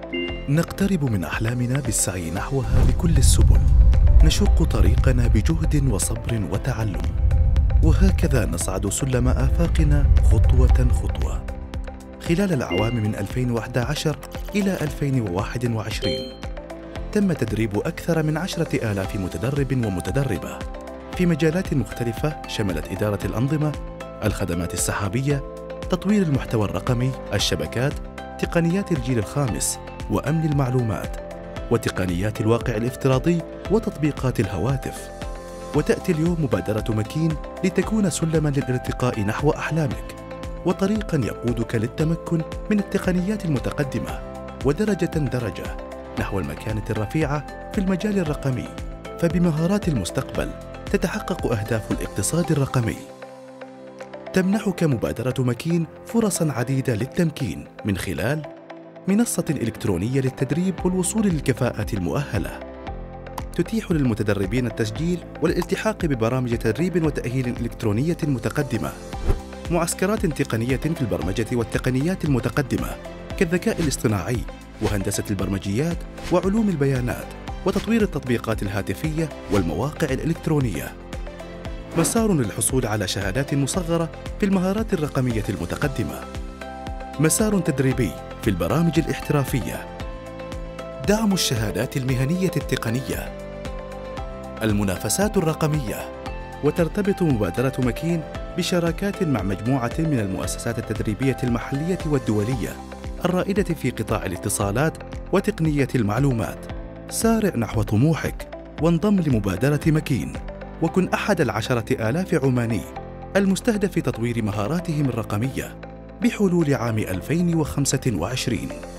نقترب من أحلامنا بالسعي نحوها بكل السبل، نشق طريقنا بجهد وصبر وتعلم، وهكذا نصعد سلم آفاقنا خطوة خطوة. خلال الأعوام من 2011 إلى 2021 تم تدريب أكثر من 10,000 متدرب ومتدربة في مجالات مختلفة شملت إدارة الأنظمة، الخدمات السحابية، تطوير المحتوى الرقمي، الشبكات، تقنيات الجيل الخامس وأمن المعلومات، وتقنيات الواقع الافتراضي وتطبيقات الهواتف. وتأتي اليوم مبادرة مكين لتكون سلماً للارتقاء نحو أحلامك، وطريقاً يقودك للتمكن من التقنيات المتقدمة ودرجة درجة نحو المكانة الرفيعة في المجال الرقمي. فبمهارات المستقبل تتحقق أهداف الاقتصاد الرقمي. تمنحك مبادرة مكين فرصاً عديدة للتمكين من خلال منصة إلكترونية للتدريب والوصول للكفاءة المؤهلة، تتيح للمتدربين التسجيل والالتحاق ببرامج تدريب وتأهيل إلكترونية متقدمة، معسكرات تقنية في البرمجة والتقنيات المتقدمة كالذكاء الاصطناعي وهندسة البرمجيات وعلوم البيانات وتطوير التطبيقات الهاتفية والمواقع الإلكترونية. مسار للحصول على شهادات مصغرة في المهارات الرقمية المتقدمة. مسار تدريبي في البرامج الاحترافية. دعم الشهادات المهنية التقنية. المنافسات الرقمية. وترتبط مبادرة مكين بشراكات مع مجموعة من المؤسسات التدريبية المحلية والدولية الرائدة في قطاع الاتصالات وتقنية المعلومات. سارع نحو طموحك وانضم لمبادرة مكين، وكن أحد 10,000 عماني المستهدف تطوير مهاراتهم الرقمية بحلول عام 2025.